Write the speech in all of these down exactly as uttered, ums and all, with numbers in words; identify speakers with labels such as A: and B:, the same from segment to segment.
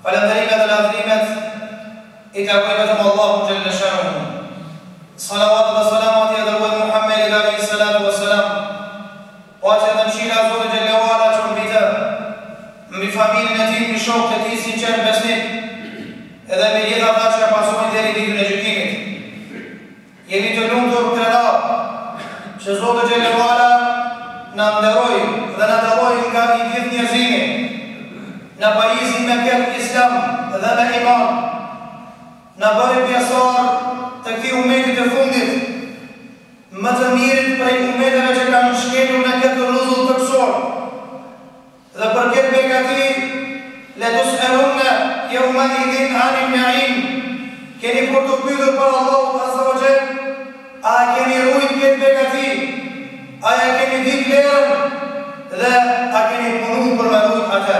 A: Falënderimet dhe lavdrimet i takojnë vetëm Allahu xhalla shanuhu. Salavat dhe selamat i dërguar Muhammedit alayhi salatu wassalam. Paqja dhe mëshira e Zotit xhalla wala qoftë mbi familjen e tij, mbi shokët e tij sinqer besnik, edhe me gjithë ata që pasojnë deri në ditën e gjykimit. Jemi të lumtur për Allah që Zoti xhalla wala na nderoj dhe na dalloj nga i gjithë njerëzimi, na pajisë me këtë Islam dhe me iman, na bëri pjesëtar të këtij ummeti të fundit, më të mirit prej ummeteve që kanë shkelur në këtë rrezull të kësor. Dhe për këtë begati, le tus'alunna yawma idhin 'anil na'im. Keni për të pyetur për Allahu azza wa jall, a keni ruajtur këtë begati? A keni ditë vlerën dhe a keni punuar për me ruajtur atë?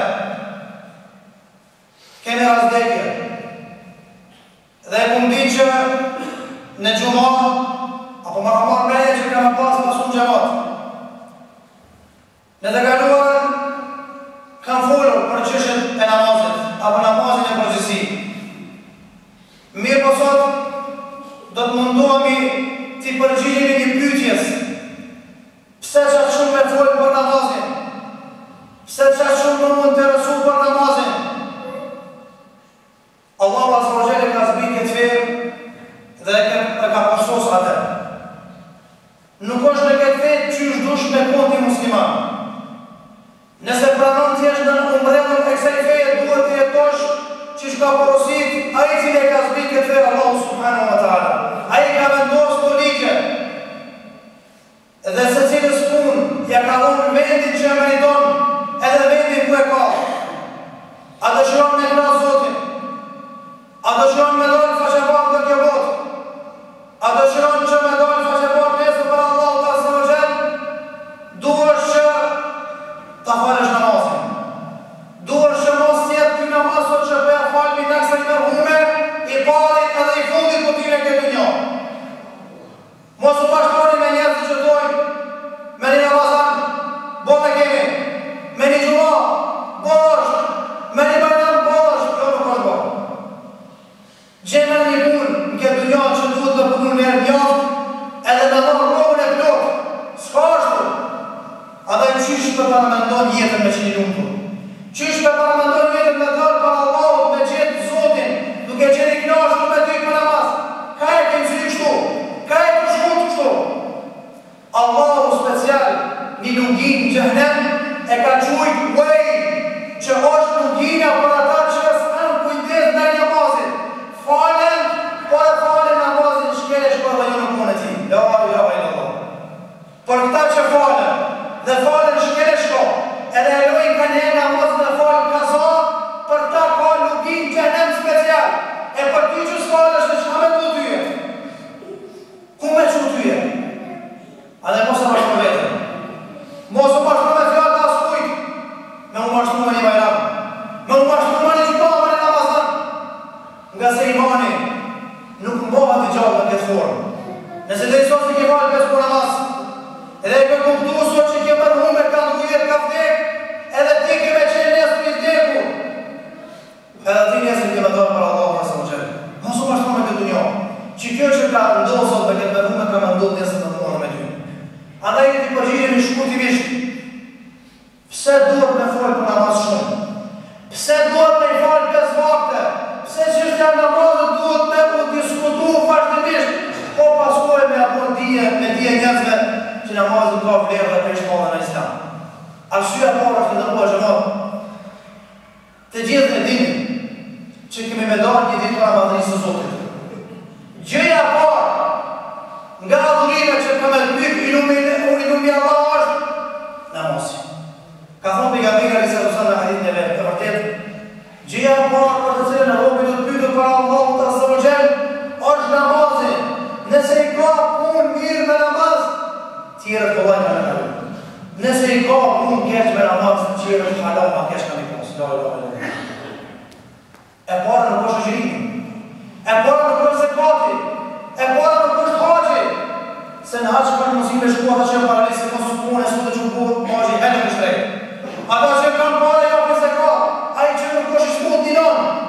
A: Kemi razdekje. Dhe e kumë di që në gjuma, apo më ramar meje që kema pas pasun gjamat. Në të kaluar, kam folur për qëshën e namazit, apo namazin e përgjësi. Mirë po sot, do të mundohemi të përgjigjemi një pyetjes. Pse qatë shumë me folë për namazin? Pse qatë shumë më më interesu për namazin? Allahu azza wa jalla ka zbrit këtë fe dhe e ka pasos atë. Nuk është në këtë fe që është dush me konti musliman. Nëse pranon të jesh në umbrellën e kësaj feje, duhet të jetosh që shka porosit a i cili ka zbrit këtë fe Allahu subhanahu wa ta'ala. A i ka vendos të ligje dhe se cilës pun ja ka dhonë vendin që e meriton edhe vendin ku e ka. A dëshiron me kna Zotin? A dëshiron me dojnë faqepat në kjo botë? A dëshiron që me dojnë faqepat nesër për Allahu azza wa jall? Duhesh që ta falesh namazin. Duhesh që mos jetë ky namaz sot që bëja falmi në kësaj mërhume, i pari edhe i fundit për tyre këtë dunjo. Mos u bashkoni me njerëzit që dojnë me një namazan, bo me kemi, me një gjuma, bo është, me një bajnan, bo është, jo nuk është bo. Gjemë një punë në këtë dunja që duhet të punu në rëmjot, edhe të dhëmë rogën e plot, s'ka është. A da i qysh për paramendon jetën me që një lumëtur. Qysh për paramendon jetën me tërë për Allahut, me gjithë Zotin, duke që një knashtu me ty për namaz. Ka e kemë që një kështu? Ka e të shkut kështu? Allahu special, një lungin në gjëhnem, e ka qujtë uej, që është lungina për ata që s'kanë kujdes në namazit. Falen, po e falen namazin shkelesh për dhe ju në punë e ti. La ilaha illallah. Për këta që falen, dhe falen shkelesh ko, edhe e lojnë ka një namazin dhe falen kaza, për ta ka lugin gjëhnem special. E për ty që s'falesh dhe që ka me të tyje? Ku me që tyje? A dhe mos e bashkë me vetën. Mos e bashkë me fjallë të askujt, me u bashkë me një bajram, me u bashkë me një gjypa me një namazan. Nga se imani nuk mbohat i gjallë në këtë formë. Nëse dhe i sot që ke falë pesë për namaz, edhe e ke kuptu sot që ke mërhume, ka ndujet, ka vdek, edhe ti ke me qenë nesë për i vdeku. Edhe ti nesë ke me dojnë për Allah nësë më qenë. Mos u bashkë me këtë dunjo, që kjo që ka ndohë sot me këtë mërhume, ka me ndohë nesë në muanë me ty. Andaj e ti përgjigje një shkurtivisht. Pse duhet me folë për namaz shumë? Pse duhet me i falë pesë vakte? Pse që është janë namazët duhet me u diskutu fashtimisht? Po paskoj me apon dije, me dije njëzve që namazët ka vlerë dhe peshë madhe në Islam. Arsyeja parë është të dërgua zhëmot. Të gjithë e dini që kemi me dalë një ditë për Ramazanit së Zotit. Gjëja parë nga adhurime që ka me të mykë i lumi Allah është namazë. Ka thonë pejgamberi alayhi salatu në hadithin e vetë, të vërtet, gjëja parë për të cilën e robi do të pyetur për Allahut azza wa jall është namazi. Nëse i ka punë mirë me namaz, tjerët kollajnë me namaz. Nëse i ka punë keq me namaz, tjerët halal ma keq ka mi posë. E para nuk është gjërimi, e para nuk është zekati, e para nuk është haxhi. Se në haxh për mësime shkua të që e paralisë, mos të punë, e së të që punë, haxhi helë në shtrejtë. Ata që kanë pare ja për zekat, a i që nuk është i shmut dinon,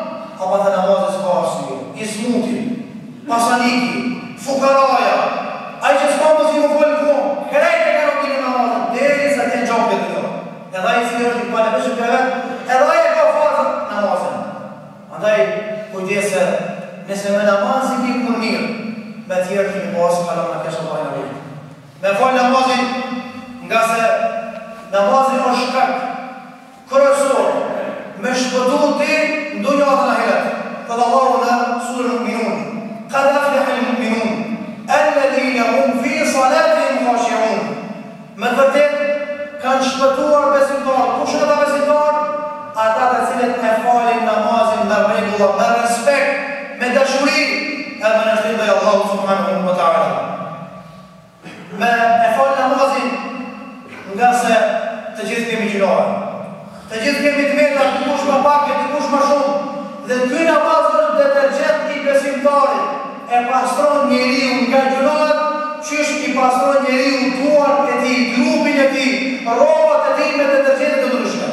A: smuti, pasaniki, fukaraja, ai që s'ka më si më folë këmë, krejt e ka robinë namazën, deri sa të në gjopë këtë kjo. Edhe ai si është i paneveshëm për vetë, edhe ai e ka fazën namazën. Andaj, kujdese, nëse me namazin ki kur mirë, me tjerë kimi pasë, halon në keshë Allah në vëjtë. Me falë namazin, nga se namazin është shkak, kërësor, me shpëtu ti në dunja dhe në hiret. Këtë Allahu në surën Mu'minun, qad aflaha al-mu'minun, alladhina hum fi salatihim khashi'un. Me të vërtet, kanë shpëtuar besimtar. Kush është ata besimtar? Ata të cilët e falin namazin me rregulla, me respekt, me dashuri, edhe me nështrim dhe Allahu subhanahu wa ta'ala. Me e falë namazin nga se të gjithë kemi gjinohet. Të gjithë kemi të meta, të kush ma pak e të kush ma shumë. Dhe të këj namaz është detergjent i besimtarit. E pastron njeriu nga gjinohet, qysh i pastron njeriu duart e ti, trupin e ti, rrobat e ti me detergjentet të ndryshme.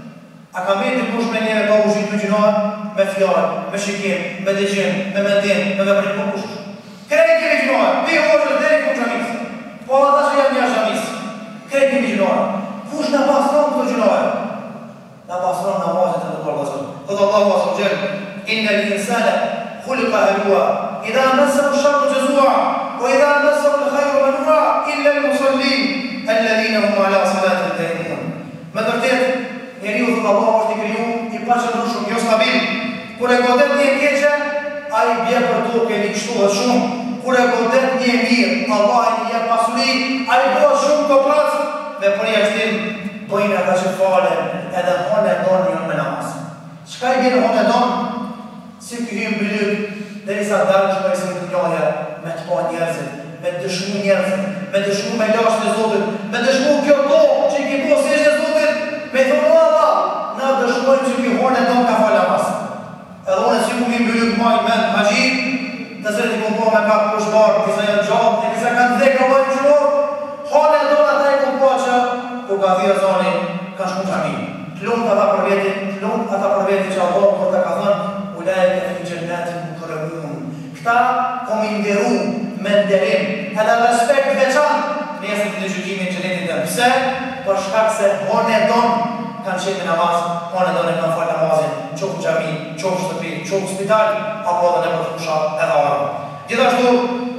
A: A ka me të kush me njëve ka ushit të gjinohet? Me fjallë, me shikim, me dëgjim, me mendim, me veprim, po kush. Krejt kemi gjinohet, pi hoqës dhe i ku gjamisë. Po ata që jam një gjamisë. Krejt kemi gjinohet. Kush në pastron të gjinohet? Në pastron namazit e të dorë vazhëm. Thëtë Allahu asë gjelë, inna li insane, khulika halua, idha mësëm shamu gjëzua, o idha mësëm në khajru manua, illa në musallin, alladhina hum ala salatin dhe imun. Me tërtet, njeri u thëtë Allahu është i kriju, i pashën në shumë, jo stabil. Kure godet një keqe, a i bje për to keni kështu dhe shumë. Kure godet një mirë, Allah i një pasuri, a i bëhet shumë këpras, me përja shtim, bëjnë e ka që fale, edhe hone donë një me namaz. Qka i bjenë hone donë? Si këhim bëllur, dhe njësa darë që përjësën të njohja, me të pa njerëzit, me të dëshmu njerëzit, me të dëshmu me lasht e Zotit, me të dëshmu kjo to që i ki po si e Zotit, me thonë Allah, na dëshmojmë që kjo hone donë ka falë namaz. Edhe unë si ku mi mbyllu këmaj me në magjit, të zërë t'i kumpo me pak pushbarë, kisa janë gjatë, e kisa kanë dhe ka vojnë qëllor, hane donë ata i kumpo që, ku ka dhja zoni, ka shku gjami. T'lumë ata për vetin, t'lumë ata për vetin që Allah për të ka thënë, u lajke e në gjennetin më kërëmun. Këta kom i nderu me nderim, edhe respekt veçan, nesën të gjyqimin gjennetin dhe pse, për shkak se hone donë, kanë qenë namaz, hone donë e kanë falë namazin, qofë gjami, qofë shtëpi, qofë spital, apo edhe në për të kusha edhe arë. Gjithashtu,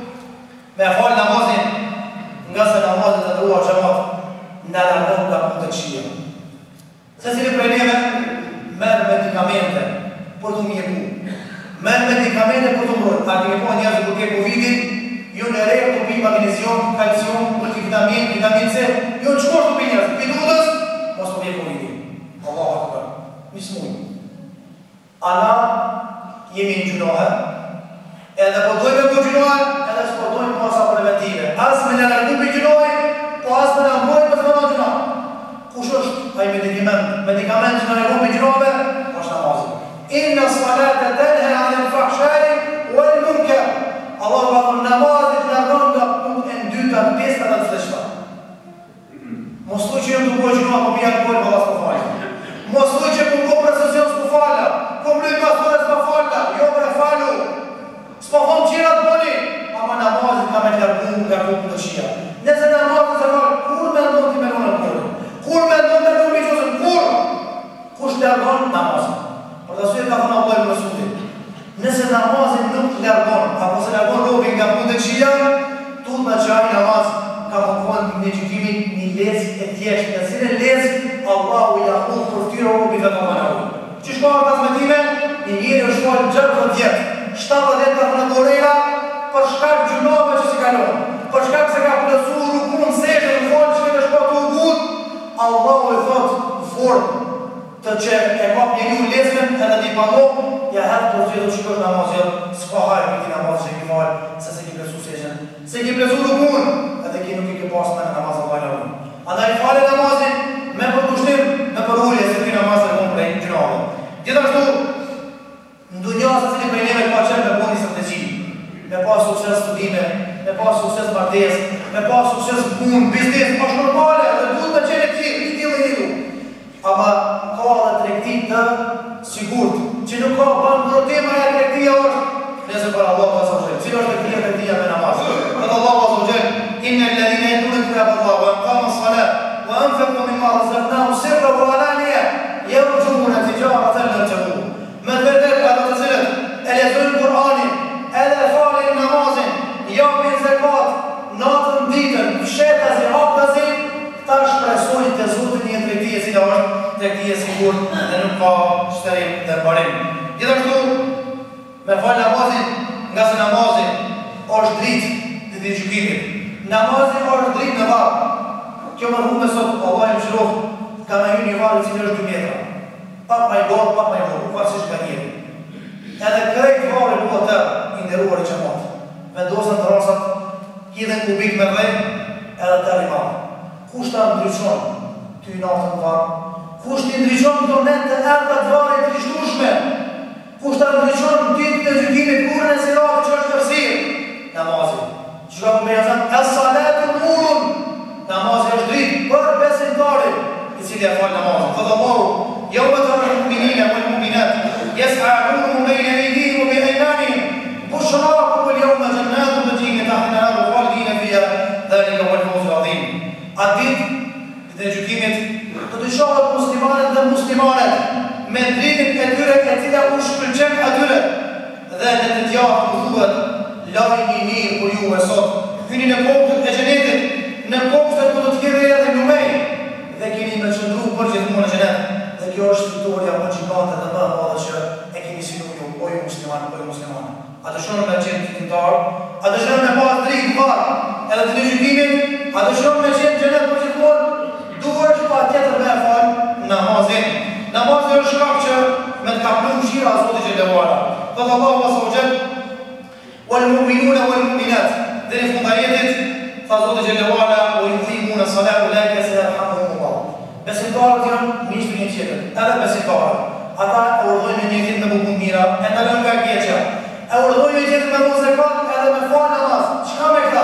A: me falë namazin, nga se namazin të drua gjëmat, në largon nga punë të qia. Se cili prej neve, merë medikamente për të mjeku. Merë medikamente për të mbrojt. A kemi po njerëzë kur ke Covid-i, ju në rejë të pi magnesium, kalcium, multivitamin, vitamin C, ju në qëmor të pi njerëzë, pi dudës, mos për vje Covid-i. Allahu akbar. Misë mujë. Ana, jemi në gjynohë, edhe po dojme për gjynohë, edhe së po dojme masa preventive. Asë me në largu për gjynohë, po asë me në mbojnë për të më në gjynohë. Kush është ai medikament? Medikament që në largu për gjynohëve, është namazin. Inna salata tenhe anil fahshai wal munkar. Allah ka thënë namazit largon nga punët e dyta, pesta dhe të fleshta. Mos thuj që jam të bojë gjynohë, po pija të bojë, po asë po falë. Mos thuj që po po presesion s'po falë, po mluj pasore s'po falë, jo bre falu. S'po thonë qirat boni, ama namazit ka me largu nga punët të qia. Nëse namazit se falë, kur me ndonë ti me ndonë në kur me ndonë me ndonë me qësën, kur? Kush largon namazin? Për të sujet ka thënë Allah i Mësutit. Nëse namazin nuk largon, apo se largon robin nga punët e qia, tut në qaj namaz ka më kënë një gjykimi një lezë e tjeshtë. Në sine lezë, Allahu i ahud për ftyra robi dhe të manahu. Që shkoha të azmetime, një njëri është shkoha në gjërë të djetë. shtatë dhjetë ka thënë gorera, për shkak gjunove që si kalonë. Për shkak se ka plësu rukun, sejtë, në folë që në shkoha të ugut, Allahu i thotë fort të që e kap njëri u lesmen edhe një pano, ja hetë për gjithë që kështë namazë, s'ka hajë për ti namazë që i ki falë, se se ki plesu sejën, se ki plesu rukun, edhe ki nuk i ki pasë me në namazë Allah në unë. Anda i falë namazin, me për kushtim, me për ullje, se ti namazë e mund prej gjunove. Gjithashtu, në dunja se cili prej njeve ka qenë me bondi strategi, me pas sukses studime, me pas sukses martes, me pas sukses punë, biznes, është normale, dhe duhet me qenë e tjilë, një tjilë e njëru. Ama ka dhe trekti të sigurt, që nuk ka banë protema e trektia është nëse për Allah azza wa jall. Cila është teknia e teknia me namaz? Qoftë Allah azza wa jall, inna alladhina yatluna kitaba Allah wa aqamu as-salat wa anfaqu mimma razaqnahum sirran wa alaniya yarjuna tijaratan lan tabur. Me të vërtetë ata të cilët e lexojnë Kur'anin, edhe falin namazin, japin zakat, natën ditën, fshetazi, haptazi, këta shpresojnë të Zotit një tregti e cila është tregti e sigurt dhe nuk ka shtrim dhe barim. Gjithashtu, me fal namazin, nga se namazin është dritë të ditë gjykimit. Namazin është dritë në varë. Kjo më rrume sot, Allah i më shirof, ka me ju një varë cilë është dy metra. Pak ma i gorë, pak ma i gorë, farësisht ka njeri. Edhe krejt varë e po të inderuar i qëmatë. Vendosën të rasat, hidhen kubik me dhej, edhe të rimarë. Kusht të ndryqon të i naftën të varë? Kusht të ndryqon të net të erdat varë e të rishtushme? Kusht të ndryqon të të gjykimit kurën e siratë që është kërsirë? Namazin. Që ka përme jasën? Es salatu nurun. Namazin është dritë për besimtarin i cili e falë namazin. Thëtë Allahu, يوم ترى المؤمنين والمؤمنات يسعى نورهم بين أيديهم وبأيمانهم بشراكم اليوم جنات تجري من تحتها الأنهار خالدين فيها ذلك هو الفوز العظيم. Adit të gjykimit do të shohët muslimanët dhe muslimanët me dritën e tyre e cila u shkëlqen atyre dhe në të tjahë të thuhet lajmi i mirë për ju e sot. Hyni në kopshtet e xhenetit, në kopshtet ku do të keni edhe lumej dhe keni me qëndru për gjithmonë në xhenet. Dhe kjo është fitoria më gjigante dhe më e madhe që e keni sinu ju, o ju musliman, o ju musliman. A dëshironi me qenë fitimtar? A dëshironi me pas dritë varë edhe të gjykimit? A dëshironi me qenë xhenet për gjithmonë? Duhesh pa tjetër me e falë namazin. Namazin është shkak që me të kaplu mëshira a Zotit xhallahu ala. Thëtë Allahu azza wa jall, wal mu'minuna wal mu'minat. Dhe në fundajetit, tha Zotit xhallahu ala, wa yuqimuna as-salata ulaika sayarhamuhumullah. Besimtarët janë miqtë për një tjetër, edhe besimtarët. Ata e urdhojnë një tjetër me bukun mira, e ndalojnë nga keqja. E urdhojnë një tjetër me dhënë zakat edhe me falë namaz. Çka me këta?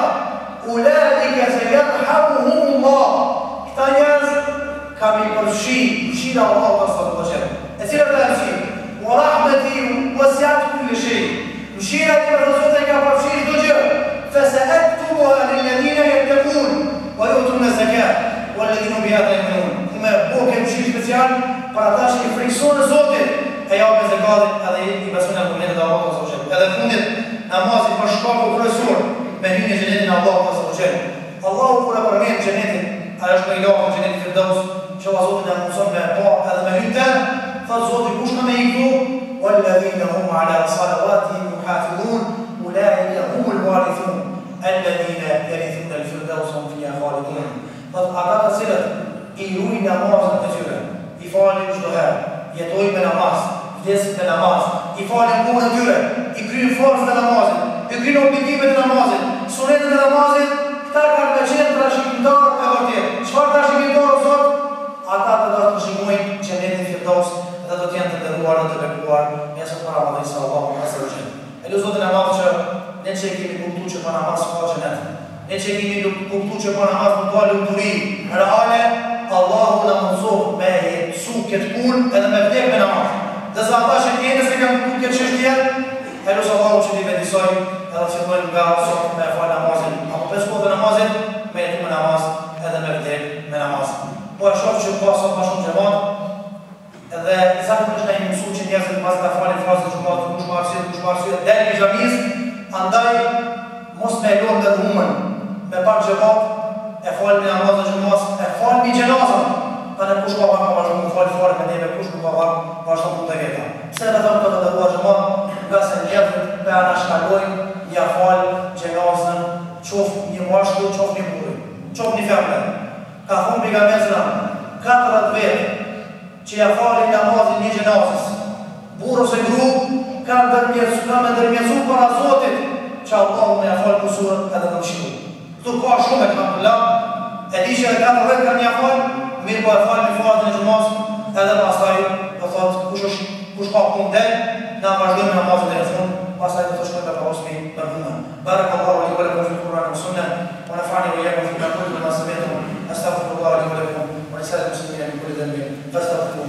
A: Ulaika sayarhamuhumullah. Këta njerëz kam i përfshi mëshira e Allahut azza wa jall. E cila është ajo mëshirë? Wa rahmeti wasi'at kulli shay. Mëshira e Zotit ka përfshi çdo gjë. Fasa'aktubuha lilladhina yattaqun wa yu'tuna zakat. والذين بهذا يؤمنون. Kuma po ke mëshirë special për ata që i frikësojnë Zotin, e japin zakatin edhe i besojnë argumentet e Allahut azza wa jall. Edhe fundit namazi për shkakun kryesor me hyrjen e xhenetit e Allahut azza wa jall. Allahu kur e përmend xhenetin, ai është me ilahun xhenetit Firdaus, që Zoti na mëson me pa edhe me hyrje, thot Zoti kush na me i këtu, والذين هم على صلواتهم يحافظون أولئك هم الوارثون الذين يرثون الفردوس هم فيها خالدون. Thot ata të cilët i ruajnë namazin e tyre, i falin çdo herë, jetojnë me namaz, vdesin me namaz, i falin punën e tyre, i kryejnë farzat e namazit, i kryejnë obligimet e namazit, sunetet e namazit, këta kanë me qenë trashëgimtarë e vërtetë. Çfarë trashëgimtarë o Zot? Ata të do të shikojnë xhenetin e Firdaus dhe do të jenë të nderuar dhe të bekuar mesat para Allahut sallallahu alaihi wasallam. Elu Zotin e madh që ne që kemi kuptuar që pa namaz ka xhenet. Ne që kemi kuptu që pa namaz më ka lumturi reale, Allahu na mëson me jetësu këtë punë edhe me vdek me namaz. Dhe sa ata që kene se kanë kuptu këtë çështje, elu sa Allahu që t'i vendisoj edhe që dojnë nga sot me falë namazin. Apo pesë kohë namazin, me jetu me namaz edhe me vdek me namaz. Po e shoh që ka sot ma shumë xhamat, edhe zakonisht na i mësu që njerëzit pas ka falin frazën xhamat, kush ka arsye, kush ka arsye, deri në xhamis, andaj mos me lodh të humën. Me pak xhamat, e falë me namazën e xhamës, e falë me gjenazën. Tani kush ka pak vazhdim të falë fare me neve, kush nuk ka pak vazhdim punë të veta. Pse ne thonë të të dua xhamat, nga se njerëzit pe ana shkalojnë, ja falë gjenazën, qof një mashkull, qof një burrë, qof një femër. Ka thonë pejgamberi katërdhjetë vjet që ja falin namazin një gjenazës. Burrë ose gru kanë ndërmjetësu, kanë ndërmjetësu para Zotit që Allahu me ja falë kusurën edhe në mëshirë. Këtu ka shumë e alhamdulillah, e di që e katërdhjetë kanë ja falë, mirë po e falë një farzën e xhamës, edhe pastaj do thotë kush është kush ka punë del, na vazhdojmë namazin deri në fund, pastaj do të shkojmë te posmi mërhumën. Barakallahu li wa lakum fil Qur'ani was sunnah, wa nafa'ani wa iyyakum fima qultum ma sami'tum. Astaghfirullah li wa lakum wa lisa'il muslimina min kulli dhanbin fastaghfiruhu.